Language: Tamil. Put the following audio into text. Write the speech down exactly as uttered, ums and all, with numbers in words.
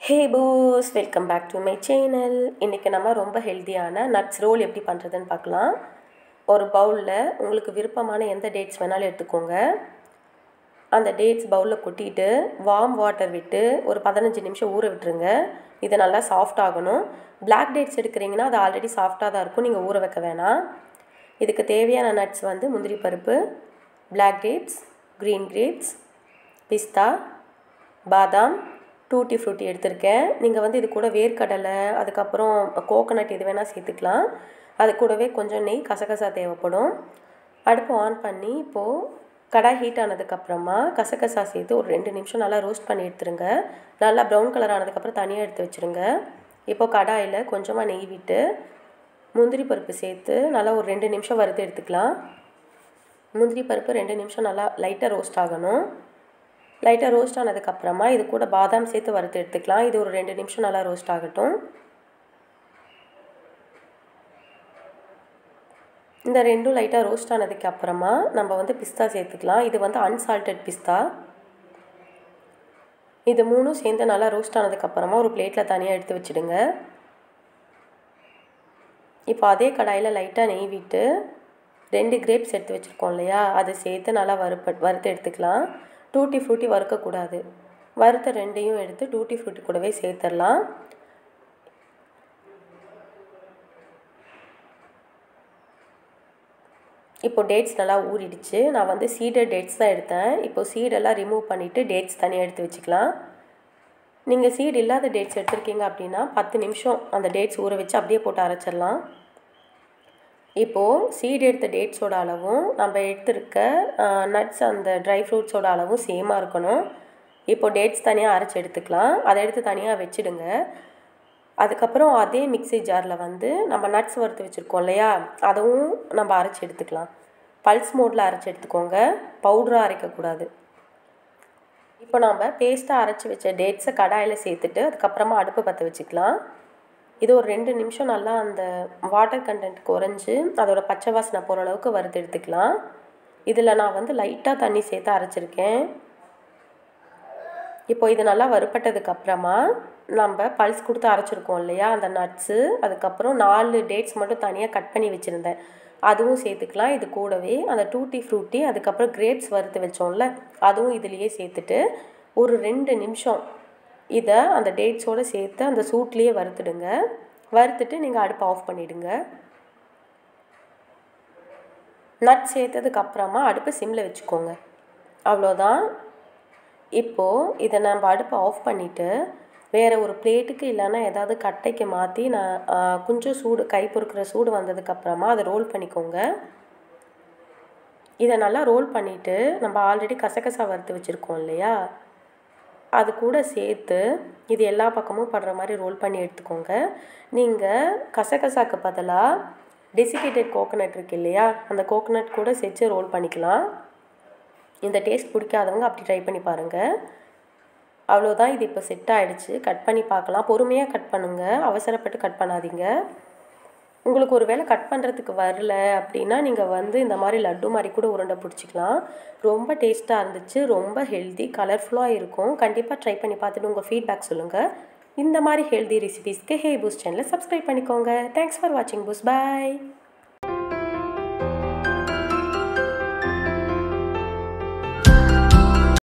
ஹே பூஸ், welcome back to my channel. இன்றைக்கி நம்ம ரொம்ப ஹெல்த்தியான நட்ஸ் ரோல் எப்படி பண்ணுறதுன்னு பார்க்கலாம். ஒரு பவுலில் உங்களுக்கு விருப்பமான எந்த டேட்ஸ் வேணாலும் எடுத்துக்கோங்க. அந்த டேட்ஸ் பவுலில் கொட்டிட்டு வார்ம் வாட்டர் விட்டு ஒரு பதினஞ்சு நிமிஷம் ஊற விட்டுருங்க. இது நல்லா சாஃப்ட் ஆகணும். பிளாக் டேட்ஸ் எடுக்கிறீங்கன்னா அது ஆல்ரெடி சாஃப்டாக தான் இருக்கும், நீங்கள் ஊற வைக்க வேணாம். இதுக்கு தேவையான நட்ஸ் வந்து முந்திரி பருப்பு, பிளாக் டேட்ஸ், க்ரீன் கிரேப்ஸ், பிஸ்தா, பாதாம், டூட்டி ஃப்ரூட்டி எடுத்திருக்கேன். நீங்கள் வந்து இது கூட வேர்க்கடலை, அதுக்கப்புறம் கோகோனட் இது வேணால் சேர்த்துக்கலாம். அது கூடவே கொஞ்சம் நெய், கசகசா தேவைப்படும். அடுப்பு ஆன் பண்ணி இப்போது கடாய் ஹீட் ஆனதுக்கப்புறமா கசகசா சேர்த்து ஒரு ரெண்டு நிமிஷம் நல்லா ரோஸ்ட் பண்ணி எடுத்துருங்க. நல்லா ப்ரௌன் கலர் ஆனதுக்கப்புறம் தனியாக எடுத்து வச்சுருங்க. இப்போது கடாயில் கொஞ்சமாக நெய் விட்டு முந்திரி பருப்பு சேர்த்து நல்லா ஒரு ரெண்டு நிமிஷம் வறுத்து எடுத்துக்கலாம். முந்திரி பருப்பு ரெண்டு நிமிஷம் நல்லா லைட்டாக ரோஸ்ட் ஆகணும். லைட்டாக ரோஸ்ட் ஆனதுக்கப்புறமா இது கூட பாதாம் சேர்த்து வறுத்து எடுத்துக்கலாம். இது ஒரு ரெண்டு நிமிஷம் நல்லா ரோஸ்ட் ஆகட்டும். இந்த ரெண்டும் லைட்டாக ரோஸ்ட் ஆனதுக்கு அப்புறமா நம்ம வந்து பிஸ்தா சேர்த்துக்கலாம். இது வந்து அன்சால்டட் பிஸ்தா. இது மூணும் சேர்ந்து நல்லா ரோஸ்ட் ஆனதுக்கப்புறமா ஒரு பிளேட்டில் தனியாக எடுத்து வச்சுடுங்க. இப்போ அதே கடாயில் லைட்டாக நெய் விட்டு ரெண்டு கிரேப்ஸ் எடுத்து வச்சுருக்கோம் இல்லையா, அதை சேர்த்து நல்லா வறுப்ப வறுத்து எடுத்துக்கலாம். டூட்டி ஃப்ரூட்டி வறுக்கக்கூடாது. வறுத்த ரெண்டையும் எடுத்து டூட்டி ஃப்ரூட்டி கூடவே சேர்த்துடலாம். இப்போ டேட்ஸ் நல்லா ஊறிடுச்சு. நான் வந்து சீடட் டேட்ஸ் தான் எடுத்தேன். இப்போ சீடெல்லாம் ரிமூவ் பண்ணிவிட்டு டேட்ஸ் தனியாக எடுத்து வச்சுக்கலாம். நீங்கள் சீடு இல்லாத டேட்ஸ் எடுத்துருக்கீங்க அப்படின்னா பத்து நிமிஷம் அந்த டேட்ஸ் ஊற வச்சு அப்படியே போட்டு அரைச்சிடலாம். இப்போது சீடு எடுத்த டேட்ஸோட அளவும் நம்ம எடுத்துருக்க நட்ஸ் அந்த ட்ரை ஃப்ரூட்ஸோட அளவும் சேமாக இருக்கணும். இப்போது டேட்ஸ் தனியாக அரைச்சி எடுத்துக்கலாம். அதை எடுத்து தனியாக வச்சுடுங்க. அதுக்கப்புறம் அதே மிக்ஸி ஜாரில் வந்து நம்ம நட்ஸ் வறுத்து வச்சுருக்கோம் இல்லையா, அதுவும் நம்ம அரைச்சி எடுத்துக்கலாம். பல்ஸ் மோடில் அரைச்சி எடுத்துக்கோங்க, பவுடராக அரைக்கக்கூடாது. இப்போ நம்ம பேஸ்ட்டாக அரைச்சி வச்ச டேட்ஸை கடாயில் சேர்த்துட்டு அதுக்கப்புறமா அடுப்பு பற்ற வச்சுக்கலாம். இது ஒரு ரெண்டு நிமிஷம் நல்லா அந்த வாட்டர் கண்டென்ட் குறைஞ்சி அதோட பச்சை வாசனை போகிற அளவுக்கு வறுத்து எடுத்துக்கலாம். இதில் நான் வந்து லைட்டாக தண்ணி சேர்த்து அரைச்சிருக்கேன். இப்போ இது நல்லா வறுப்பட்டதுக்கப்புறமா நம்ம பல்ஸ் கொடுத்து அரைச்சிருக்கோம் இல்லையா, அந்த நட்ஸு, அதுக்கப்புறம் நாலு டேட்ஸ் மட்டும் தனியாக கட் பண்ணி வச்சுருந்தேன், அதுவும் சேர்த்துக்கலாம். இது கூடவே அந்த டூட்டி ஃப்ரூட்டி, அதுக்கப்புறம் கிரேப்ஸ் வறுத்து வச்சோம்ல, அதுவும் இதுலேயே சேர்த்துட்டு ஒரு ரெண்டு நிமிஷம் இதை அந்த டேட்ஸோடு சேர்த்து அந்த சூட்லேயே வறுத்துடுங்க. வறுத்துட்டு நீங்கள் அடுப்பை ஆஃப் பண்ணிவிடுங்க. நட் சேர்த்ததுக்கப்புறமா அடுப்பை சிம்மில் வச்சுக்கோங்க. அவ்வளோதான். இப்போது இதை நம்ம அடுப்பை ஆஃப் பண்ணிவிட்டு வேறு ஒரு பிளேட்டுக்கு இல்லைன்னா ஏதாவது கட்டைக்கு மாற்றி நான் கொஞ்சம் சூடு கை பொறுக்கிற சூடு வந்ததுக்கப்புறமா அதை ரோல் பண்ணிக்கோங்க. இதை நல்லா ரோல் பண்ணிவிட்டு நம்ம ஆல்ரெடி கசகசா வறுத்து வச்சுருக்கோம் இல்லையா, அது கூட சேர்த்து இது எல்லா பக்கமும் படுற மாதிரி ரோல் பண்ணி எடுத்துக்கோங்க. நீங்கள் கசகசாக்கு பதிலாக டெசிகேட்டட் கோகோனட் இருக்குது இல்லையா, அந்த கோகோனட் கூட சேர்த்து ரோல் பண்ணிக்கலாம். இந்த டேஸ்ட் பிடிக்காதவங்க அப்படி ட்ரை பண்ணி பாருங்கள். அவ்வளோதான். இது இப்போ செட் ஆகிடுச்சு. கட் பண்ணி பார்க்கலாம். பொறுமையாக கட் பண்ணுங்கள், அவசரப்பட்டு கட் பண்ணாதீங்க. உங்களுக்கு ஒரு வேளை கட் பண்ணுறதுக்கு வரல அப்படின்னா நீங்கள் வந்து இந்த மாதிரி லட்டு மாதிரி கூட உருண்டை பிடிச்சிக்கலாம். ரொம்ப டேஸ்ட்டாக இருந்துச்சு, ரொம்ப ஹெல்தி, கலர்ஃபுல்லாக இருக்கும். கண்டிப்பாக ட்ரை பண்ணி பார்த்துட்டு உங்கள் ஃபீட்பேக் சொல்லுங்கள். இந்த மாதிரி ஹெல்தி ரெசிபீஸ்க்கு ஹே பூஸ் சேனலை சப்ஸ்கிரைப் பண்ணிக்கோங்க. தேங்க்ஸ் ஃபார் வாட்சிங் பூஸ். பாய்.